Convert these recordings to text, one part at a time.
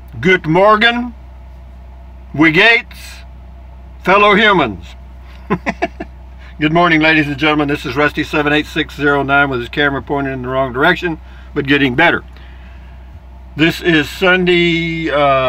Good morgen, wie geht's, fellow humans. Good morning, ladies and gentlemen. This is Rusty 78609 with his camera pointed in the wrong direction, but getting better. This is Sunday,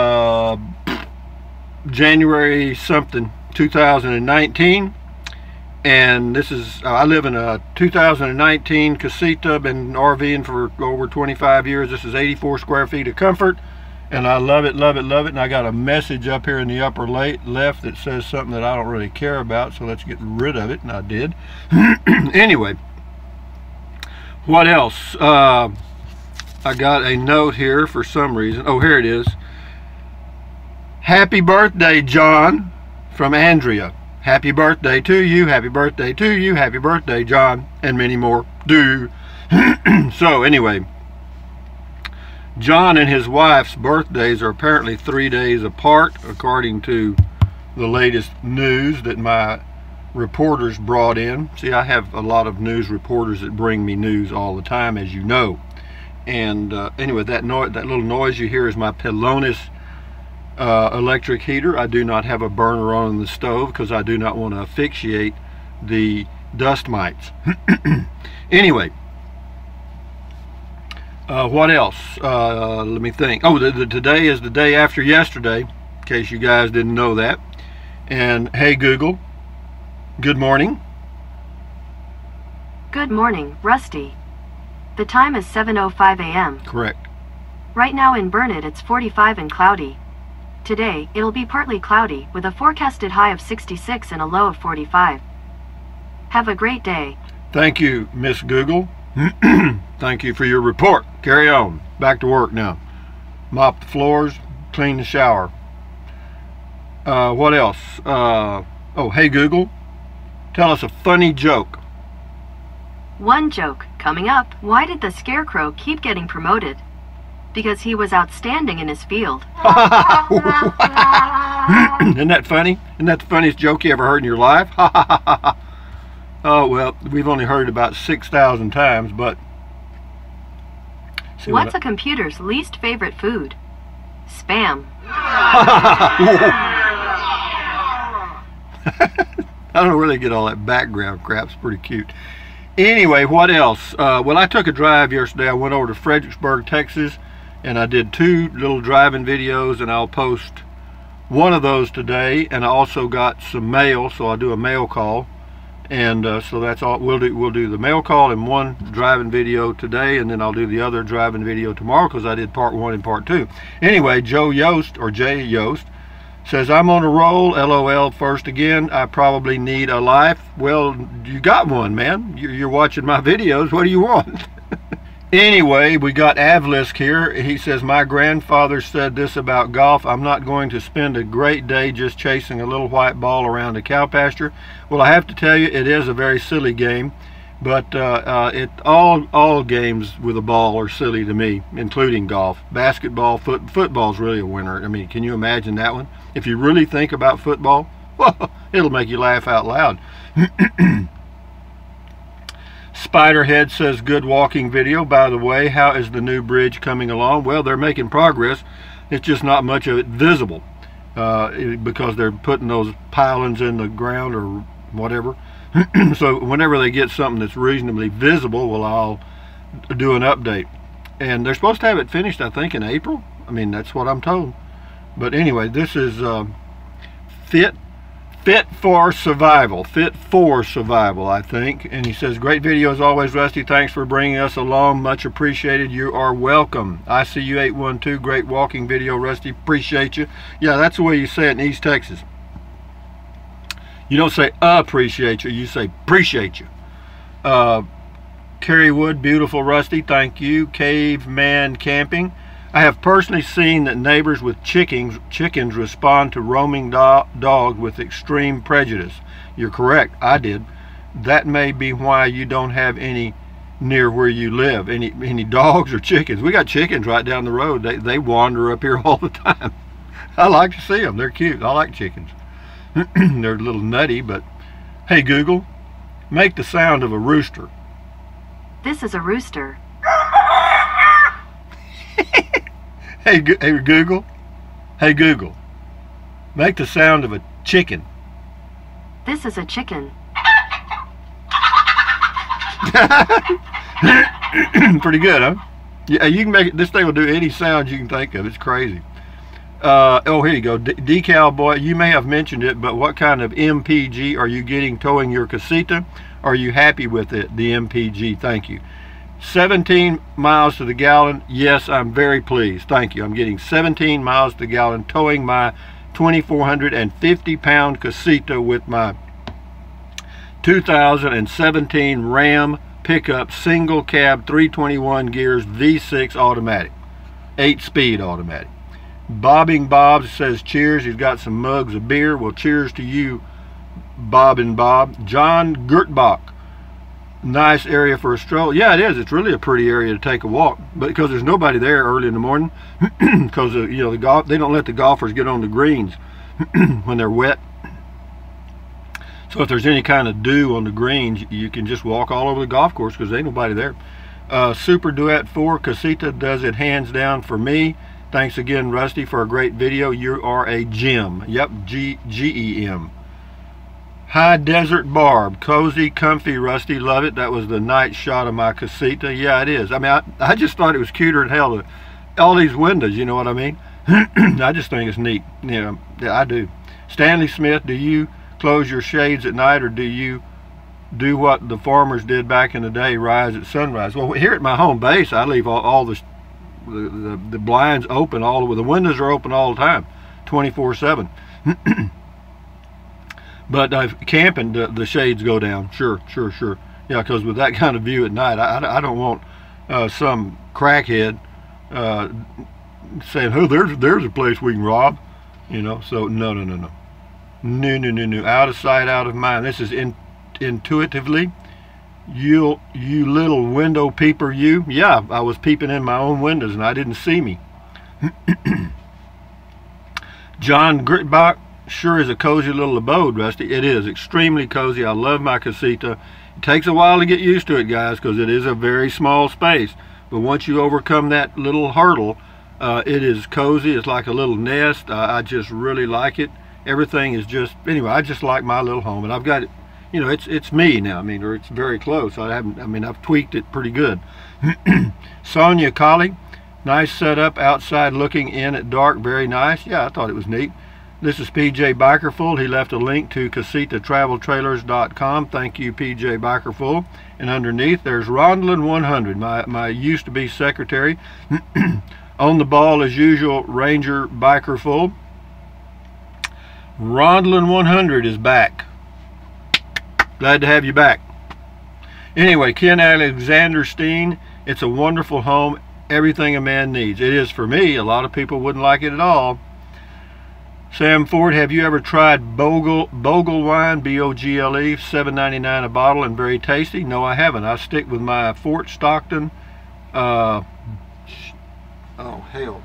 January something, 2019. And this is, I live in a 2019 casita, been RVing for over 25 years. This is 84 square feet of comfort. And I love it, love it, love it. And I got a message up here in the upper left that says something that I don't really care about. So let's get rid of it. And I did. Anyway, what else? I got a note here for some reason. Oh, here it is. Happy birthday, John, from Andrea. Happy birthday to you. Happy birthday to you. Happy birthday, John. And many more do. So anyway, John and his wife's birthdays are apparently 3 days apart, according to the latest news that my reporters brought in. See, I have a lot of news reporters that bring me news all the time, as you know. And anyway, that little noise you hear is my Pelonis electric heater. I do not have a burner on the stove because I do not want to asphyxiate the dust mites. Anyway, what else? Let me think. Oh, today is the day after yesterday, in case you guys didn't know that. And hey Google, good morning. Good morning, Rusty. The time is 7:05 a.m. Correct. Right now in Burnett it's 45 and cloudy. Today, it'll be partly cloudy, with a forecasted high of 66 and a low of 45. Have a great day. Thank you, Miss Google. Thank you for your report. Carry on. Back to work now. Mop the floors, clean the shower. What else? Oh, hey Google, tell us a funny joke. One joke, coming up. Why did the Scarecrow keep getting promoted? Because he was outstanding in his field. Isn't that funny? Isn't that the funniest joke you ever heard in your life? Oh, well, we've only heard it about 6,000 times, but... What's a computer's least favorite food? Spam. I don't know where they get all that background crap. It's pretty cute. Anyway, what else? Well, I took a drive yesterday. I went over to Fredericksburg, Texas, and I did 2 little driving videos, and I'll post one of those today. And I also got some mail, so I'll do a mail call. And so that's all we'll do the mail call and one driving video today, and then I'll do the other driving video tomorrow because I did part 1 and part 2. Anyway, Joe Yost, or Jay Yost, says, I'm on a roll, LOL, first again, I probably need a life. Well, you got one, man. You're watching my videos. What do you want? Anyway, we got Avlisk here. He says, my grandfather said this about golf. I'm not going to spend a great day just chasing a little white ball around a cow pasture. Well, I have to tell you, it is a very silly game. But all games with a ball are silly to me, including golf. Basketball, football's really a winner. I mean, can you imagine that one? If you really think about football, well, it'll make you laugh out loud. Spiderhead says, good walking video. By the way, how is the new bridge coming along? Well, they're making progress. It's just not much of it visible because they're putting those pilings in the ground or whatever. So whenever they get something that's reasonably visible, well, I'll do an update. And they're supposed to have it finished, I think, in April. I mean, that's what I'm told. But anyway, this is Fit for Survival. Fit for Survival, I think. And he says, great video as always, Rusty. Thanks for bringing us along. Much appreciated. You are welcome. ICU812, great walking video, Rusty. Appreciate you. Yeah, that's the way you say it in East Texas. You don't say appreciate you say appreciate you. Kerry Wood, beautiful Rusty, thank you. Caveman Camping. I have personally seen that neighbors with chickens respond to roaming dogs with extreme prejudice. You're correct, I did. That may be why you don't have any near where you live. Any dogs or chickens. We got chickens right down the road. They wander up here all the time. I like to see them. They're cute. I like chickens. They're a little nutty, but hey Google, make the sound of a rooster. This is a rooster. Hey Google, Hey Google, make the sound of a chicken. This is a chicken. Pretty good, huh? Yeah, you can make it. This thing will do any sound you can think of. It's crazy. Oh, here you go. Decal Boy, you may have mentioned it, but what kind of MPG are you getting towing your casita? Are you happy with it, the MPG? Thank you. 17 miles to the gallon. Yes, I'm very pleased. Thank you. I'm getting 17 miles to the gallon towing my 2,450 pound casita with my 2017 Ram pickup single cab 321 gears V6 automatic, 8-speed automatic. Bobbing Bob says cheers. He's got some mugs of beer. Well, cheers to you, Bob and Bob. John Gertbach, nice area for a stroll. Yeah, it is. It's really a pretty area to take a walk, but because there's nobody there early in the morning, because you know, they don't let the golfers get on the greens when they're wet. So if there's any kind of dew on the greens, you can just walk all over the golf course because ain't nobody there. Super Duet 4 Casita does it hands down for me. Thanks again, Rusty, for a great video. You are a gem. Yep, G-E-M. High Desert Barb, cozy, comfy, Rusty, love it. That was the night shot of my casita. Yeah, it is. I mean, I just thought it was cuter than hell to all these windows, you know what I mean? I just think it's neat. You know, yeah, I do. Stanley Smith, do you close your shades at night, or do you do what the farmers did back in the day, rise at sunrise? Well, here at my home base, I leave all the blinds open, the windows are open all the time, 24/7. But camping, the shades go down. Sure. Yeah, because with that kind of view at night, I don't want some crackhead saying, "Oh, there's a place we can rob," you know. So no. Out of sight, out of mind. This is intuitively. You little window peeper, you. Yeah, I was peeping in my own windows and I didn't see me. John Gritbach, sure is a cozy little abode, Rusty. It is extremely cozy. I love my casita. It takes a while to get used to it, guys, because it is a very small space. But once you overcome that little hurdle, it is cozy. It's like a little nest. I just really like it. Everything is just, anyway, I just like my little home, and I've got it, you know, it's me now. I mean, or it's very close. I've tweaked it pretty good. Sonia Colley, nice setup outside looking in at dark, very nice. Yeah, I thought it was neat. This is PJ Bikerful. He left a link to CasitaTravelTrailers.com. Thank you, PJ Bikerful. And underneath there's Rondlin 100, my used to be secretary. On the ball as usual, Ranger Bikerful. Rondlin 100 is back. Glad to have you back. Anyway, Ken Alexander Steen, it's a wonderful home. Everything a man needs. It is for me. A lot of people wouldn't like it at all. Sam Ford, have you ever tried Bogle wine, B-O-G-L-E, $7.99 a bottle and very tasty? No, I haven't. I stick with my Fort Stockton. Oh, hell.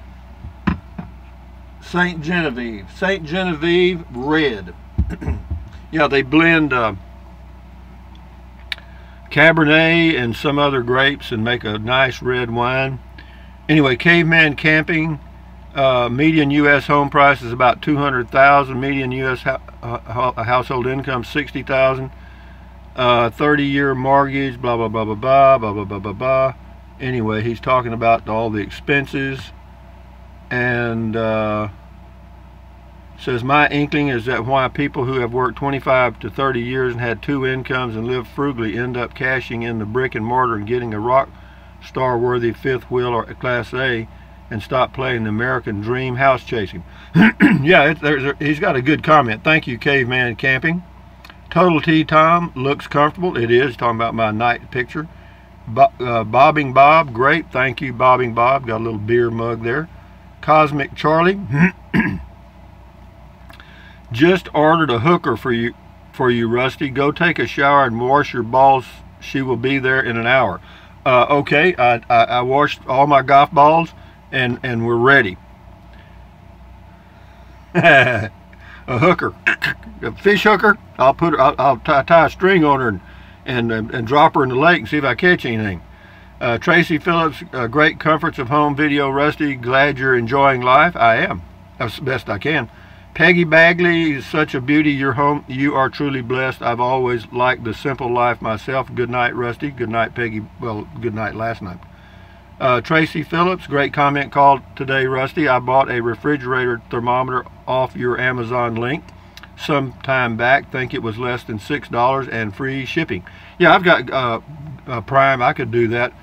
St. Genevieve Red. Yeah, they blend Cabernet and some other grapes and make a nice red wine. Anyway, Caveman Camping, median U.S. home price is about $200,000. Median U.S. household income $60,000. 30-year mortgage. Blah blah blah blah blah blah blah blah blah blah. Anyway, he's talking about all the expenses. And says, my inkling is that why people who have worked 25 to 30 years and had 2 incomes and lived frugally end up cashing in the brick and mortar and getting a rock star worthy 5th wheel or Class A and stop playing the American dream house chasing. Yeah, he's got a good comment. Thank you, Caveman Camping. Total T Tom, looks comfortable. It is. Talking about my night picture. Bobbing Bob, great. Thank you, Bobbing Bob. Got a little beer mug there. Cosmic Charlie, just ordered a hooker for you, Rusty. Go take a shower and wash your balls. She will be there in an hour. Okay, I washed all my golf balls and we're ready. A hooker, a fish hooker. I'll tie a string on her and drop her in the lake and see if I catch anything. Tracy Phillips, great comforts of home video, Rusty. Glad you're enjoying life. I am. as best I can. Peggy Bagley is such a beauty. Your home, you are truly blessed. I've always liked the simple life myself. Good night, Rusty. Good night, Peggy. Well, good night last night. Tracy Phillips, great comment called today, Rusty. I bought a refrigerator thermometer off your Amazon link some time back. Think it was less than $6 and free shipping. Yeah, I've got Prime. I could do that.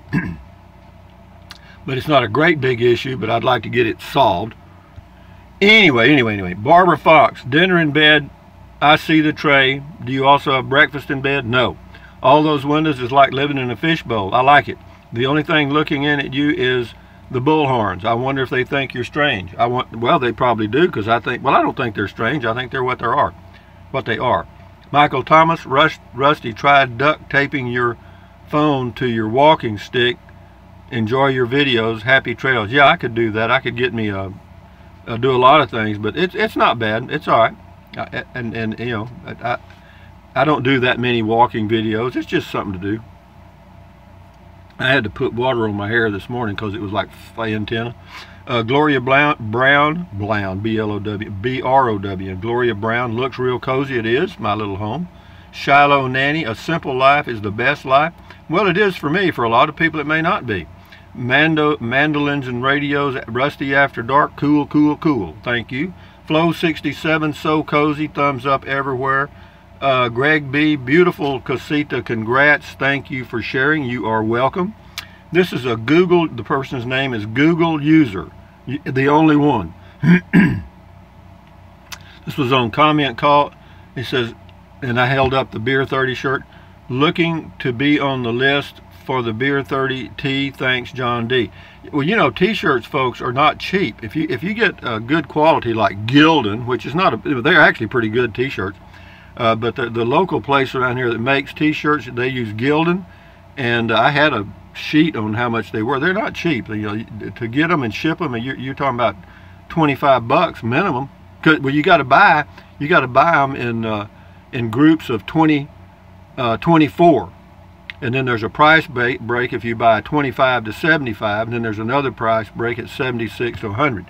But it's not a great big issue, but I'd like to get it solved. Anyway, Barbara Fox, dinner in bed. I see the tray. Do you also have breakfast in bed? No. All those windows is like living in a fishbowl. I like it. The only thing looking in at you is the bullhorns. I wonder if they think you're strange. Well, they probably do, because I don't think they're strange. I think they're what they are. Michael Thomas, Rusty tried duct taping your phone to your walking stick. Enjoy your videos. Happy trails. Yeah, I could do that. I could get me do a lot of things, but it's not bad. It's all right. And you know, I don't do that many walking videos. It's just something to do. I had to put water on my hair this morning because it was like antenna. Gloria Brown, B-L-O-W, B-R-O-W, and Gloria Brown, looks real cozy. It is, my little home. Shiloh Nanny, a simple life is the best life. Well, it is for me. For a lot of people, it may not be. Mandolins and radios, Rusty After Dark, cool. Thank you. Flow 67, so cozy, thumbs up everywhere. Greg B, beautiful casita, congrats, thank you for sharing, you are welcome. This is a Google, the person's name is Google user, the only one. This was on comment call. It says, and I held up the Beer 30 shirt, looking to be on the list for the Beer 30 tee, thanks John D. Well, you know, t-shirts, folks, are not cheap. If you get good quality like Gildan, which is not they're actually pretty good t-shirts, but the local place around here that makes t-shirts, they use Gildan, and I had a sheet on how much they were. They're not cheap. You know, to get them and ship them, and you're talking about $25 minimum. Well, you got to buy them in groups of 24. And then there's a price break if you buy 25 to 75, and then there's another price break at 76 to 100.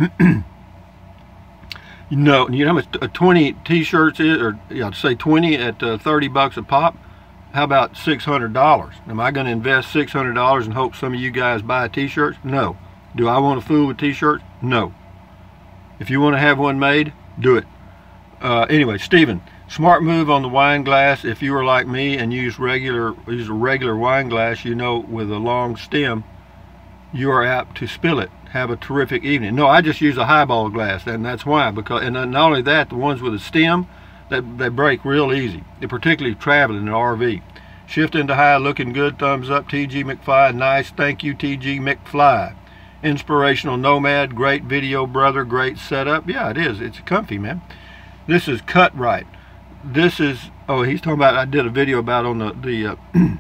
You know how much 20 t-shirts is, or say 20 at $30 a pop? How about $600? Am I going to invest $600 and hope some of you guys buy t-shirts? No. Do I want to fool with t-shirts? No. If you want to have one made, do it. Anyway, Stephen. Smart move on the wine glass. If you are like me and use a regular wine glass, you know, with a long stem, you are apt to spill it. Have a terrific evening. No, I just use a highball glass, and that's why. And not only that, the ones with a stem, they break real easy, particularly traveling in an RV. Shift into high, looking good. Thumbs up, TG McFly. Nice, thank you, TG McFly. Inspirational Nomad, great video, brother. Great setup. Yeah, it is. It's comfy, man. This is Cut Right. This is, oh, he's talking about, I did a video about on the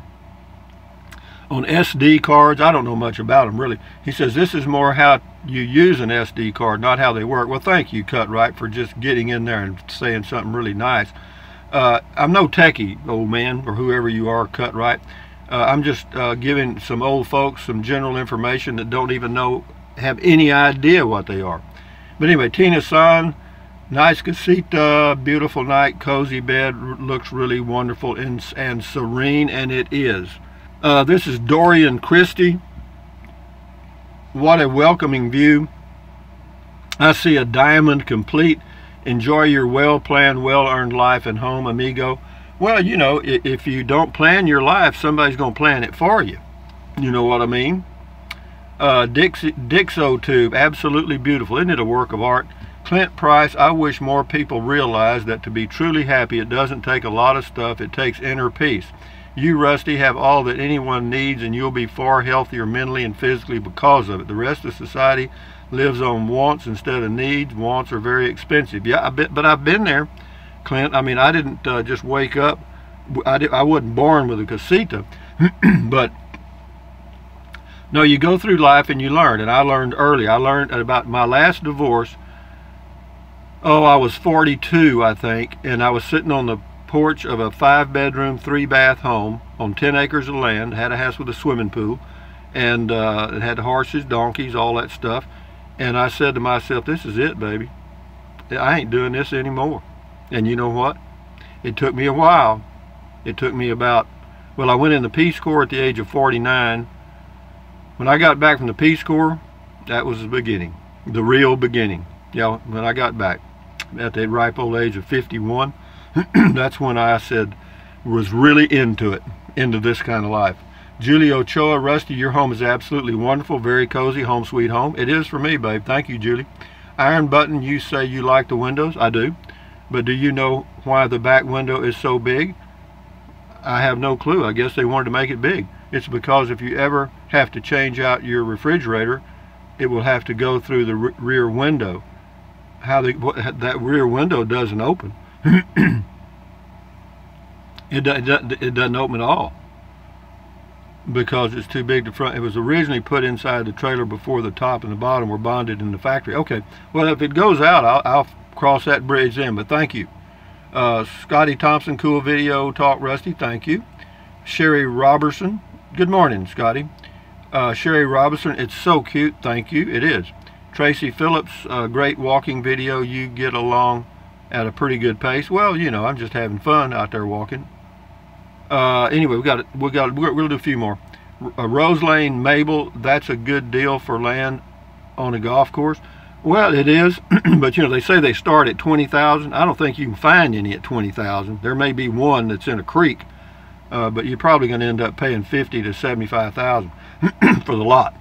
on SD cards. I don't know much about them, really. He says this is more how you use an SD card, not how they work. Well, thank you, Cut Right, for just getting in there and saying something really nice. I'm no techie, old man, or whoever you are, Cut Right. I'm just giving some old folks some general information that don't even have any idea what they are. But anyway, Tina San, nice casita, beautiful night, cozy bed, looks really wonderful and serene, and it is. This is Dorian Christie. What a welcoming view. I see a diamond complete. Enjoy your well-planned, well-earned life and home, amigo. Well, you know, if you don't plan your life, somebody's going to plan it for you. You know what I mean? Dixo Tube, absolutely beautiful. Isn't it a work of art? Clint Price, I wish more people realize that to be truly happy, it doesn't take a lot of stuff. It takes inner peace. You, Rusty, have all that anyone needs, and you'll be far healthier mentally and physically because of it. The rest of society lives on wants instead of needs. Wants are very expensive. Yeah, but I've been there, Clint. I mean, I didn't just wake up. I wasn't born with a casita. But, no, you go through life and you learn. And I learned early. I learned about my last divorce. Oh, I was 42, I think, and I was sitting on the porch of a 5-bedroom, 3-bath home on 10 acres of land. Had a house with a swimming pool, and it had horses, donkeys, all that stuff. And I said to myself, this is it, baby. I ain't doing this anymore. And you know what? It took me a while. It took me about, well, I went in the Peace Corps at the age of 49. When I got back from the Peace Corps, that was the beginning, the real beginning. Yeah, when I got back at the ripe old age of 51, that's when I said, was really into it, into this kind of life. Julie Ochoa, Rusty, your home is absolutely wonderful, very cozy, home sweet home. It is for me, babe. Thank you, Julie. Iron Button, you say you like the windows. I do. But do you know why the back window is so big? I have no clue. I guess they wanted to make it big. It's because if you ever have to change out your refrigerator, it will have to go through the rear window. That rear window doesn't open. It doesn't open at all because it's too big to front. It was originally put inside the trailer before the top and the bottom were bonded in the factory. Okay, well, if it goes out, I'll cross that bridge then, but thank you. Scotty Thompson, cool video talk, Rusty, thank you. Sherry Robertson, good morning, Scotty. Sherry Robertson, it's so cute, thank you, it is. Tracy Phillips, great walking video, you get along at a pretty good pace. Well, you know, I'm just having fun out there walking. Anyway, we'll do a few more. Rose Lane Mabel, that's a good deal for land on a golf course. Well, it is, but you know, they say they start at 20,000. I don't think you can find any at 20,000. There may be one that's in a creek, but you're probably going to end up paying 50 to 75,000 for the lot.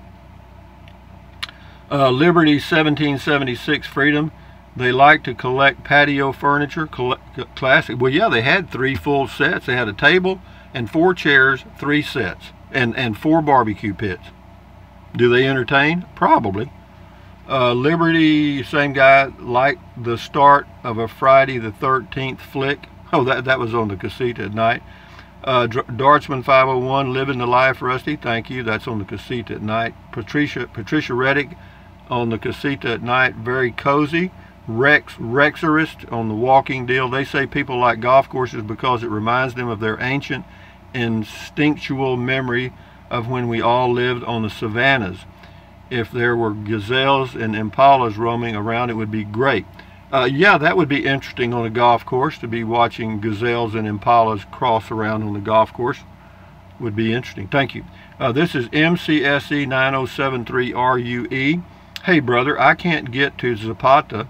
Liberty 1776 Freedom, they like to collect patio furniture, classic. Well, yeah, they had 3 full sets. They had a table and 4 chairs, 3 sets, and 4 barbecue pits. Do they entertain? Probably. Liberty, same guy, liked the start of a Friday the 13th flick. Oh, that was on the Casita at night. Dartsman 501, Living the Life, Rusty, thank you. That's on the Casita at night. Patricia Reddick on the Casita at night, very cozy. Rexerist on the walking deal. They say people like golf courses because it reminds them of their ancient instinctual memory of when we all lived on the savannas. If there were gazelles and impalas roaming around, it would be great. Yeah, that would be interesting on a golf course, to be watching gazelles and impalas cross around on the golf course. Would be interesting. Thank you. This is MCSE 9073RUE. Hey brother, I can't get to Zapata.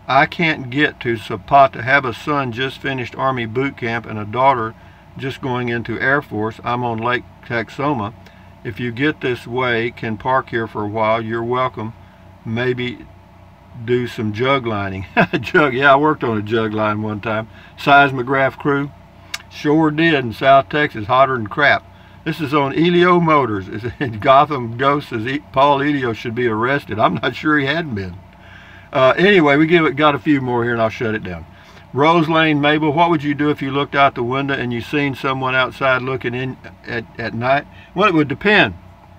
Have a son just finished Army boot camp and a daughter just going into Air Force. I'm on Lake Texoma. If you get this way, can park here for a while. You're welcome. Maybe do some jug lining. Jug, yeah, I worked on a jug line one time. Seismograph crew. Sure did in South Texas, hotter than crap. This is on Elio Motors. Gotham Ghost says Paul Elio should be arrested. I'm not sure he hadn't been. Anyway, we got a few more here and I'll shut it down. Rose Lane Mabel, what would you do if you looked out the window and you seen someone outside looking in at night? Well, it would depend.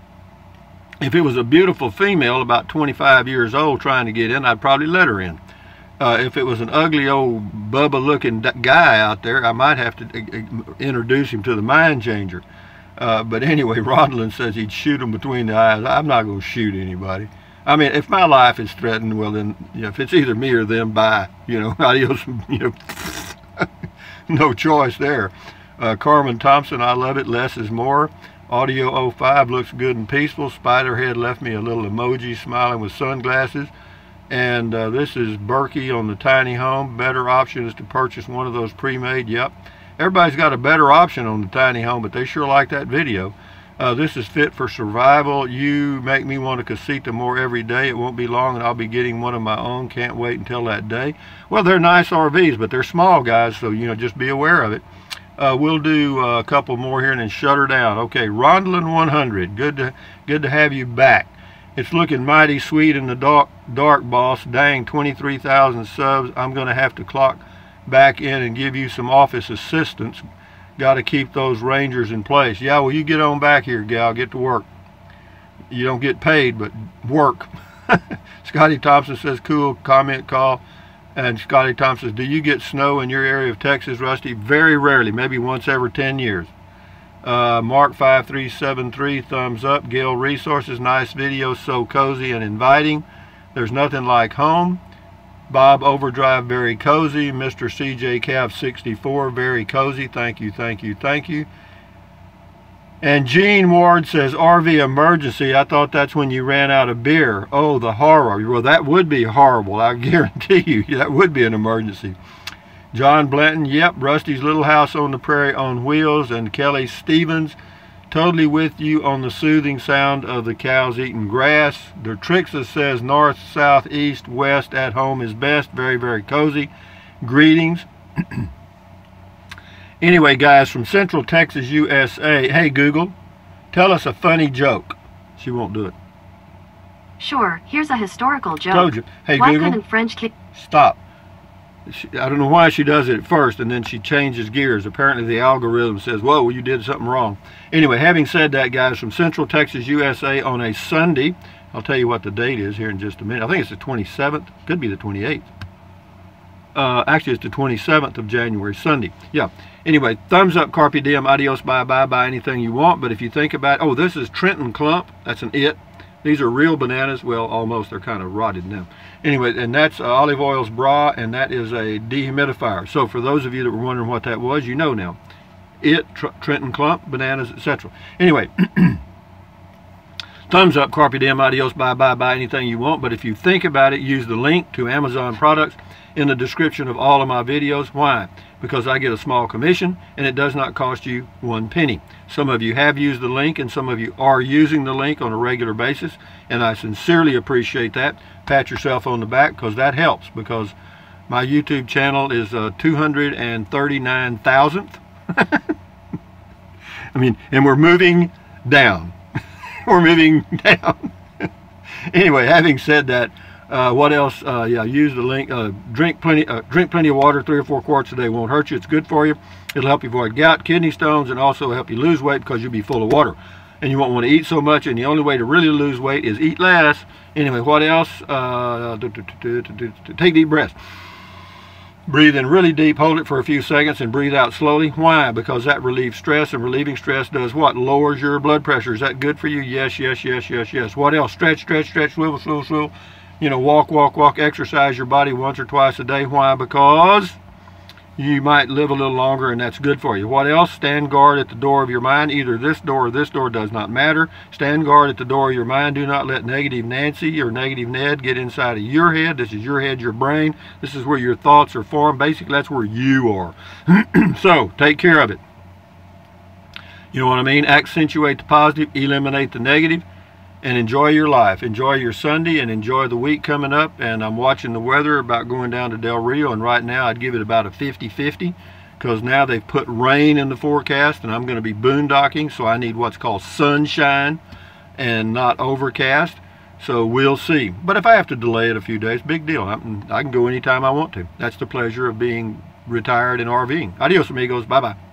If it was a beautiful female about 25 years old trying to get in, I'd probably let her in. If it was an ugly old Bubba looking guy out there, I might have to introduce him to the mind changer. But anyway, Rodlin says he'd shoot him between the eyes. I'm not going to shoot anybody. I mean, if my life is threatened, well then, you know, if it's either me or them, bye. You know, adios, you know, no choice there. Carmen Thompson, I love it, less is more. Audio 05 looks good and peaceful. Spiderhead left me a little emoji smiling with sunglasses. And this is Berkey on the tiny home. Better option is to purchase one of those pre-made. Yep. Everybody's got a better option on the tiny home, but they sure like that video. This is Fit for Survival. You make me want a Casita more every day. It won't be long and I'll be getting one of my own. Can't wait until that day. Well, they're nice RVs, but they're small, guys, so, you know, just be aware of it. We'll do a couple more here and then shut her down. Okay, Rondlin 100. Good to have you back. It's looking mighty sweet in the dark, boss. Dang, 23,000 subs. I'm going to have to clock back in and give you some office assistance. Got to keep those Rangers in place. Yeah, well, you get on back here, gal. Get to work. You don't get paid, but work. Scotty Thompson says, cool comment call. And Scotty Thompson says, do you get snow in your area of Texas, Rusty? Very rarely, maybe once every 10 years. Mark5373, thumbs up. Gale Resources, nice video, so cozy and inviting. There's nothing like home. Bob Overdrive, very cozy. Mr. CJ Cav 64, very cozy. Thank you, thank you, thank you. And Gene Ward says, RV emergency. I thought that's when you ran out of beer. Oh, the horror. Well, that would be horrible. I guarantee you, that would be an emergency. John Blanton, yep, Rusty's Little House on the Prairie on Wheels. And Kelly Stevens, totally with you on the soothing sound of the cows eating grass. The Trixa says north, south, east, west at home is best. Very, very cozy. Greetings. Anyway, guys, from Central Texas, USA. Hey, Google, tell us a funny joke. She won't do it. Sure, here's a historical joke. Told you. Hey, Why Google, couldn't French kids... stop. I don't know why she does it at first, and then she changes gears. Apparently, the algorithm says, whoa, you did something wrong. Anyway, having said that, guys, from Central Texas, USA, on a Sunday, I'll tell you what the date is here in just a minute. I think it's the 27th. Could be the 28th. Actually, it's the 27th of January, Sunday. Yeah. Anyway, thumbs up, carpe diem, adios, bye-bye, buy anything you want. But if you think about, oh, this is Trenton Clump. That's an it. These are real bananas. Well, almost. They're kind of rotted now. Anyway, and that's Olive Oil's bra, and that is a dehumidifier. So for those of you that were wondering what that was, you know now. It, Trenton Clump, bananas, etc. Anyway, thumbs up, carpe diem, adios, bye-bye, buy anything you want. But if you think about it, use the link to Amazon products in the description of all of my videos. Why? Because I get a small commission and it does not cost you 1 penny. Some of you have used the link and some of you are using the link on a regular basis, and I sincerely appreciate that. Pat yourself on the back, because that helps, because my YouTube channel is 239,000th. I mean, and we're moving down. We're moving down. Anyway, having said that, what else? Yeah, use the link. Drink plenty of water. 3 or 4 quarts a day won't hurt you. It's good for you. It'll help you avoid gout, kidney stones, and also help you lose weight, because you'll be full of water. And you won't want to eat so much, and the only way to really lose weight is eat less. Anyway, what else? Take deep breaths. Breathe in really deep, hold it for a few seconds, and breathe out slowly. Why? Because that relieves stress, and relieving stress does what? Lowers your blood pressure. Is that good for you? Yes, yes, yes, yes, yes. What else? Stretch, stretch, stretch, swivel, swivel, swivel. You know, walk, walk, walk. Exercise your body once or twice a day. Why? Because you might live a little longer, and that's good for you. What else? Stand guard at the door of your mind. Either this door or this door, does not matter. Stand guard at the door of your mind. Do not let negative Nancy or negative Ned get inside of your head. This is your head, your brain. This is where your thoughts are formed. Basically, that's where you are. So, take care of it. You know what I mean? Accentuate the positive, eliminate the negative, and enjoy your life. Enjoy your Sunday and enjoy the week coming up. And I'm watching the weather about going down to Del Rio, and right now I'd give it about a 50-50, because now they've put rain in the forecast and I'm going to be boondocking, so I need what's called sunshine and not overcast. So we'll see. But if I have to delay it a few days, big deal. I can go anytime I want to. That's the pleasure of being retired and RVing. Adios, amigos. Bye-bye.